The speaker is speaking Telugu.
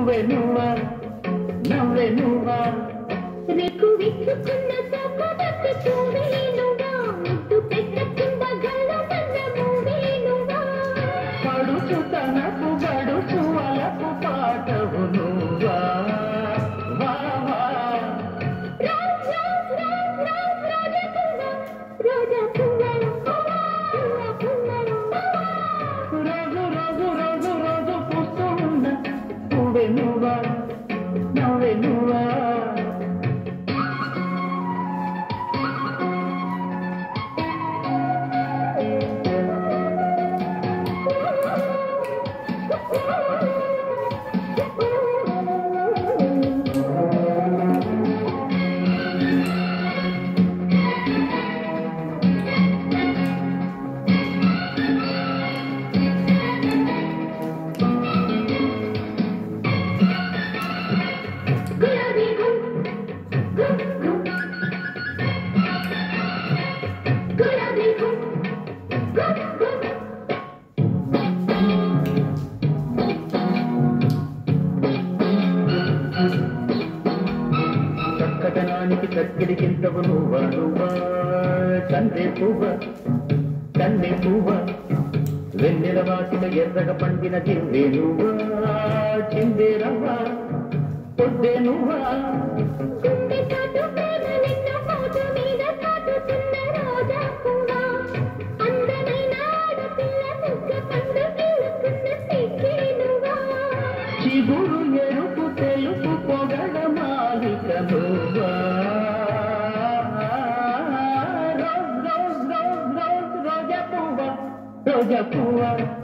నువ్వెనువా నవ్వెనువా రేకు విచ్చుకున్న సోపదకి చూవేనువా ముద్దు పెట్టకుండా గల్లమన్న మూవేనువా పడుచు తనకు గడుచు అలకు పాటవు నువ్వా వా వా రాజ్ రాజ్ రాజ్ రాజ్ రాజకువా రాజకువా రోజు రోజు రోజు రోజు పుస్తూన్న నువ్వెనువా నవ్వెనువా చక్కదనానికి చక్కెడికింతవు నువ్వా నువ్వా కందే పువ్వ వెన్నెల వాసిన ఎర్రగ పండిన చిందే నువ్వా చిందే రవ్వా పొద్దే నువ్వా చిగురు ఎరుపు తెలుపు పొగడ మాలిక నువ్వా రోజా పువ్వా